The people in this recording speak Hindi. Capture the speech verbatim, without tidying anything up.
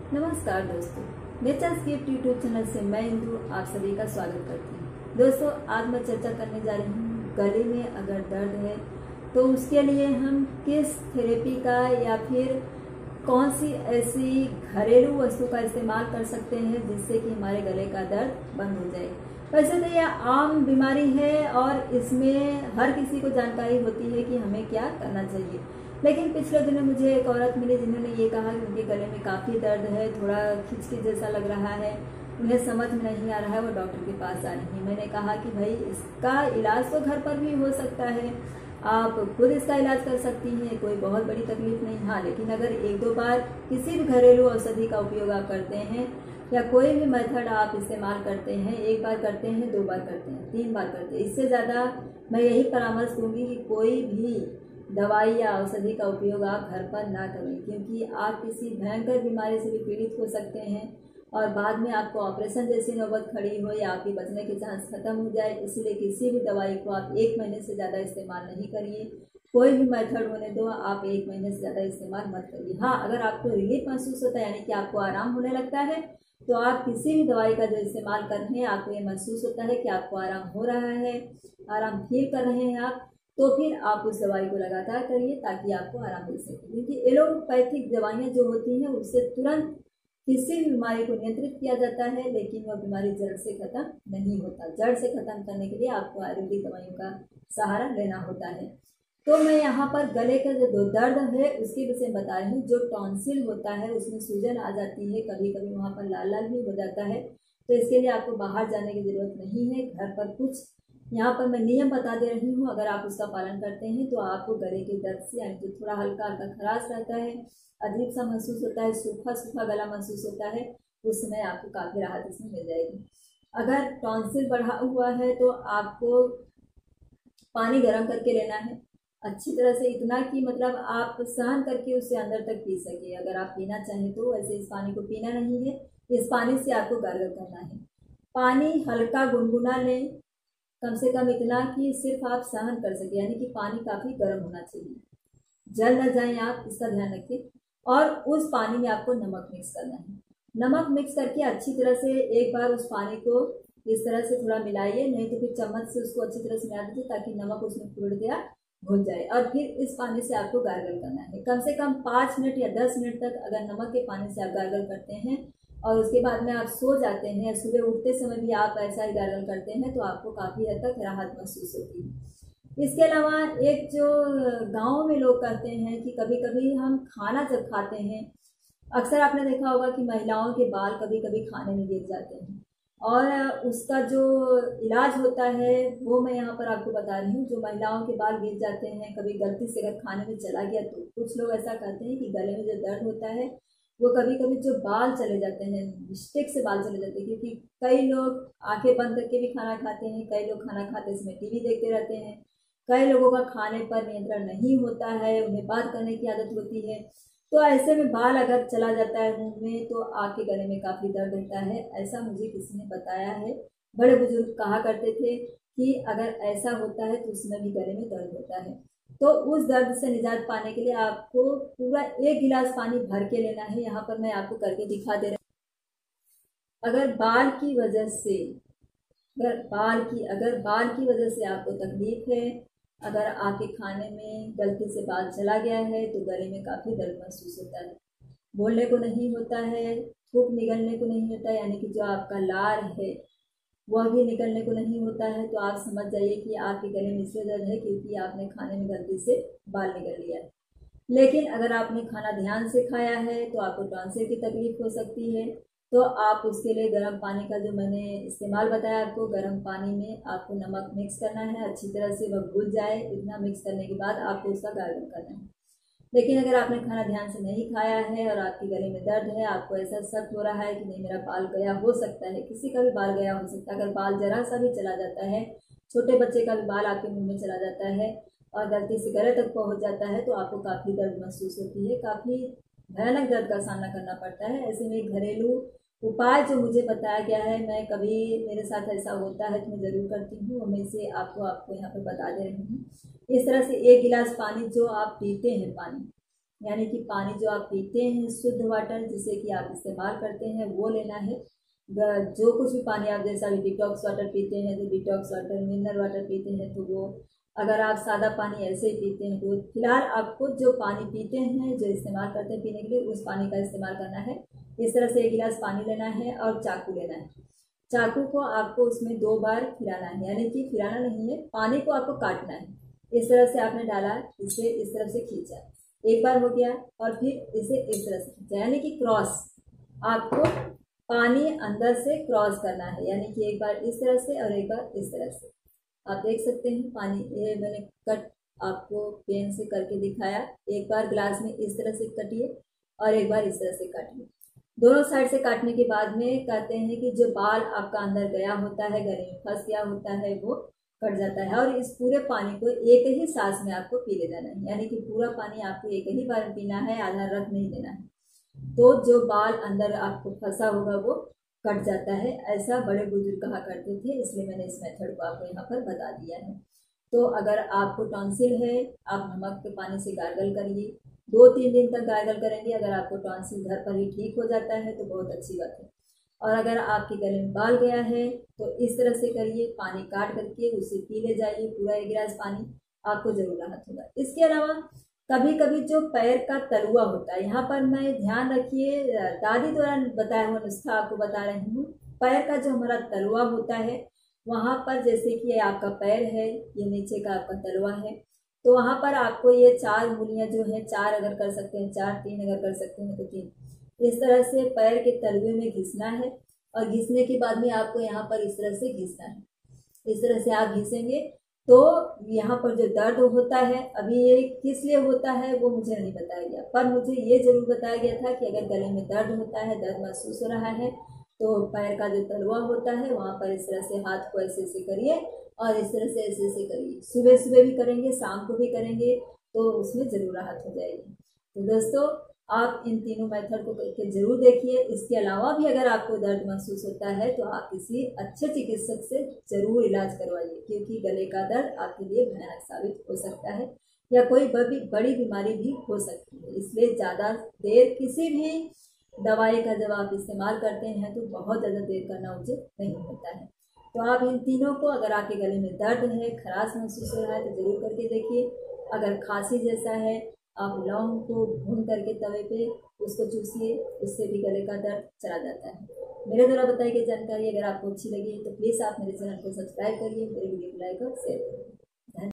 नमस्कार दोस्तों, नेचर्स गिफ्ट यूट्यूब चैनल से मैं इंदु आप सभी का स्वागत करती हूँ। दोस्तों, आज मैं चर्चा करने जा रही हूँ गले में अगर दर्द है तो उसके लिए हम किस थेरेपी का या फिर कौन सी ऐसी घरेलू वस्तु का इस्तेमाल कर सकते हैं जिससे कि हमारे गले का दर्द बंद हो जाए। वैसे तो यह आम बीमारी है और इसमें हर किसी को जानकारी होती है कि हमें क्या करना चाहिए, लेकिन पिछले दिनों मुझे एक औरत मिली जिन्होंने ये कहा कि उनके गले में काफ़ी दर्द है, थोड़ा खिंचखिंच जैसा लग रहा है, उन्हें समझ में नहीं आ रहा है, वो डॉक्टर के पास आ रही है। मैंने कहा कि भाई इसका इलाज तो घर पर भी हो सकता है, आप खुद इसका इलाज कर सकती हैं, कोई बहुत बड़ी तकलीफ नहीं। हाँ, लेकिन अगर एक दो बार किसी भी घरेलू औषधि का उपयोग आप करते हैं या कोई भी मेथड आप इस्तेमाल करते हैं, एक बार करते हैं, दो बार करते हैं, तीन बार करते हैं, इससे ज़्यादा मैं यही परामर्श दूंगी कि कोई भी दवाई या औषधि का उपयोग आप घर पर ना करें, क्योंकि आप किसी भयंकर बीमारी से भी पीड़ित हो सकते हैं और बाद में आपको ऑपरेशन जैसी नौबत खड़ी हो या आपके बचने के चांस खत्म हो जाए। इसलिए किसी भी दवाई को आप एक महीने से ज़्यादा इस्तेमाल नहीं करिए। कोई भी मेथड होने दो, आप एक महीने से ज़्यादा इस्तेमाल मत करिए। हाँ, अगर आपको रिलीफ महसूस होता है यानी कि आपको आराम होने लगता है तो आप किसी भी दवाई का जो इस्तेमाल कर रहे हैं, आपको ये महसूस होता है कि आपको आराम हो रहा है, आराम फील कर रहे हैं आप, तो फिर आप उस दवाई को लगातार करिए ताकि आपको आराम मिल सके। क्योंकि एलोपैथिक दवाइयाँ जो होती हैं उससे तुरंत किसी भी बीमारी को नियंत्रित किया जाता है, लेकिन वह बीमारी जड़ से खत्म नहीं होता। जड़ से खत्म करने के लिए आपको आयुर्वेदिक दवाइयों का सहारा लेना होता है। तो मैं यहाँ पर गले का जो दर्द है उसके विषय में बता रही हूँ। जो टॉन्सिल होता है उसमें सूजन आ जाती है, कभी कभी वहाँ पर लाल लाल भी हो जाता है, तो इसके लिए आपको बाहर जाने की ज़रूरत नहीं है। घर पर कुछ यहाँ पर मैं नियम बता दे रही हूँ, अगर आप उसका पालन करते हैं तो आपको गले के दर्द से यानी जो थोड़ा हल्का हल्का खराश रहता है, अजीब सा महसूस होता है, सूखा सूखा गला महसूस होता है, उस समय आपको काफ़ी राहत इसमें मिल जाएगी। अगर टॉन्सिल बढ़ा हुआ है तो आपको पानी गर्म करके लेना है अच्छी तरह से, इतना कि मतलब आप सहन करके उससे अंदर तक पी सके। अगर आप पीना चाहें तो वैसे इस पानी को पीना नहीं है, इस पानी से आपको गार्गल करना है। पानी हल्का गुनगुना लें, कम से कम इतना कि सिर्फ आप सहन कर सके, यानी कि पानी काफ़ी गर्म होना चाहिए, जल न जाए आप, इसका ध्यान रखें। और उस पानी में आपको नमक मिक्स करना है। नमक मिक्स करके अच्छी तरह से एक बार उस पानी को इस तरह से थोड़ा मिलाइए, नहीं तो फिर चम्मच से उसको अच्छी तरह से मिला दीजिए ताकि नमक उसमें फूट गया घुल जाए। और फिर इस पानी से आपको गार्गल करना है कम से कम पाँच मिनट या दस मिनट तक। अगर नमक के पानी से आप गार्गल करते हैं और उसके बाद में आप सो जाते हैं, सुबह उठते समय भी आप ऐसा ही गार्गल करते हैं, तो आपको काफ़ी हद तक राहत महसूस होती है। इसके अलावा एक जो गाँव में लोग करते हैं कि कभी कभी हम खाना जब खाते हैं, अक्सर आपने देखा होगा कि महिलाओं के बाल कभी कभी खाने में गिर जाते हैं, और उसका जो इलाज होता है वो मैं यहाँ पर आपको बता रही हूँ। जो महिलाओं के बाल गिर जाते हैं कभी गलती से अगर खाने में चला गया, तो कुछ लोग ऐसा करते हैं कि गले में जो दर्द होता है वो कभी कभी जो बाल चले जाते हैं, स्टिक से बाल चले जाते हैं, क्योंकि कई लोग आंखें बंद करके भी खाना खाते हैं, कई लोग खाना खाते समय टीवी देखते रहते हैं, कई लोगों का खाने पर नियंत्रण नहीं होता है, उन्हें बात करने की आदत होती है, तो ऐसे में बाल अगर चला जाता है मुंह में तो आपके गले में काफ़ी दर्द होता है। ऐसा मुझे किसी ने बताया है। बड़े बुजुर्ग कहा करते थे कि अगर ऐसा होता है तो उसमें भी गले में दर्द होता है। तो उस दर्द से निजात पाने के लिए आपको पूरा एक गिलास पानी भर के लेना है। यहाँ पर मैं आपको करके दिखा दे रही हूँ। अगर बाल की वजह से अगर बाल की अगर बाल की वजह से आपको तकलीफ है, अगर आपके खाने में गलती से बाल चला गया है तो गले में काफ़ी दर्द महसूस होता है, बोलने को नहीं होता है, थूक निगलने को नहीं होता है, यानी कि जो आपका लार है वह भी निकलने को नहीं होता है, तो आप समझ जाइए कि आपके गले में इसलिए दर्द है क्योंकि आपने खाने में गलती से बाल निकल लिया है। लेकिन अगर आपने खाना ध्यान से खाया है तो आपको टॉन्सिल की तकलीफ हो सकती है, तो आप उसके लिए गर्म पानी का जो मैंने इस्तेमाल बताया आपको, गर्म पानी में आपको नमक मिक्स करना है, अच्छी तरह से वह घुल जाए, इतना मिक्स करने के बाद आपको उसका गार्गल करना है। लेकिन अगर आपने खाना ध्यान से नहीं खाया है और आपके गले में दर्द है, आपको ऐसा शक हो रहा है कि नहीं मेरा बाल गया, हो सकता है किसी का भी बाल गया हो सकता है, अगर बाल जरा सा भी चला जाता है, छोटे बच्चे का भी बाल आपके मुंह में चला जाता है और गलती से गले तक पहुंच जाता है, तो आपको काफ़ी दर्द महसूस होती है, काफ़ी भयानक दर्द का सामना करना पड़ता है। ऐसे में घरेलू उपाय जो मुझे बताया गया है, मैं कभी मेरे साथ ऐसा होता है तो मैं ज़रूर करती हूँ, मैं इसे आपको आपको यहाँ पर बता दे रही हूँ। इस तरह से एक गिलास पानी जो आप पीते हैं, पानी यानी कि पानी जो आप पीते हैं शुद्ध वाटर जिसे कि आप इस्तेमाल करते हैं वो लेना है। जो कुछ भी पानी आप जैसा भी डिटॉक्स वाटर पीते हैं तो डिटॉक्स वाटर, मिनरल वाटर पीते हैं तो वो, अगर आप सादा पानी ऐसे ही पीते हैं तो फिलहाल आपको जो पानी पीते हैं, जो इस्तेमाल करते हैं पीने के लिए, उस पानी का इस्तेमाल करना है। इस तरह से एक गिलास पानी लेना है और चाकू लेना है। चाकू को आपको उसमें दो बार फिराना है, यानी कि फिराना नहीं है, पानी को आपको काटना है। इस तरह से आपने डाला, इसे इस तरफ से खींचा, एक बार हो गया, और फिर इसे इस तरह से खींचा, यानी कि क्रॉस। आपको पानी अंदर से क्रॉस करना है, यानी कि एक बार इस तरह से और एक बार इस तरह से। आप देख सकते हैं पानी, ये मैंने कट आपको पेन से करके दिखाया। एक बार ग्लास में इस तरह से कटिए और एक बार इस तरह से काटिए। दोनों साइड से काटने के बाद में कहते हैं कि जो बाल आपका अंदर गया होता है, गले में फंस गया होता है, वो कट जाता है। और इस पूरे पानी को एक ही सांस में आपको पी ले जाना है, यानी कि पूरा पानी आपको एक ही बार में पीना है, आधा रख नहीं देना है। तो जो बाल अंदर आपको फंसा होगा वो कट जाता है। ऐसा बड़े बुजुर्ग कहा करते थे, इसलिए मैंने इस मेथड को आपको यहाँ पर बता दिया है। तो अगर आपको टॉन्सिल है, आप नमक के पानी से गार्गल करिए, दो तीन दिन तक गार्गल करेंगे। अगर आपको टॉन्सिल घर पर ही ठीक हो जाता है तो बहुत अच्छी बात है। और अगर आपके गले में बाल गया है तो इस तरह से करिए, पानी काट करके उसे पी ले जाइए, पूरा एक गिलास पानी, आपको जरूर राहत होगा। इसके अलावा कभी कभी जो पैर का तलुआ होता है, यहाँ पर मैं ध्यान रखिए, दादी द्वारा बताया हुआ नुस्खा आपको बता रही हूँ। पैर का जो हमारा तलुआ होता है, वहाँ पर जैसे कि आपका पैर है, ये नीचे का आपका तलुआ है, तो वहाँ पर आपको ये चार उंगलियाँ जो है, चार अगर कर सकते हैं चार, तीन अगर कर सकते हैं तो तीन, इस तरह से पैर के तलुए में घिसना है। और घिसने के बाद में आपको यहाँ पर इस तरह से घिसना है। इस तरह से आप घिसेंगे तो यहाँ पर जो दर्द होता है, अभी ये किस लिए होता है वो मुझे नहीं बताया गया, पर मुझे ये जरूर बताया गया था कि अगर गले में दर्द होता है, दर्द महसूस हो रहा है, तो पैर का जो तलुआ होता है वहाँ पर इस तरह से हाथ को ऐसे ऐसे करिए और इस तरह से ऐसे ऐसे करिए। सुबह सुबह भी करेंगे, शाम को भी करेंगे, तो उसमें ज़रूर राहत हो जाएगी। तो दोस्तों, आप इन तीनों मेथड को करके ज़रूर देखिए। इसके अलावा भी अगर आपको दर्द महसूस होता है तो आप किसी अच्छे चिकित्सक से ज़रूर इलाज करवाइए, क्योंकि गले का दर्द आपके लिए भयानक साबित हो सकता है या कोई बड़ी बड़ी बीमारी भी हो सकती है। इसलिए ज़्यादा देर किसी भी दवाई का जब आप इस्तेमाल करते हैं तो बहुत ज़्यादा देर करना उचित नहीं होता है। तो आप इन तीनों को, अगर आपके गले में दर्द है, खराश महसूस हो रहा है, तो ज़रूर करके देखिए। अगर खांसी जैसा है, आप लौंग को भून करके तवे पे उसको चूसिए, उससे भी गले का दर्द चला जाता है। मेरे द्वारा बताई गई जानकारी अगर आपको अच्छी लगी है तो प्लीज़ आप मेरे चैनल को सब्सक्राइब करिए, मेरे वीडियो को लाइक और शेयर करिए।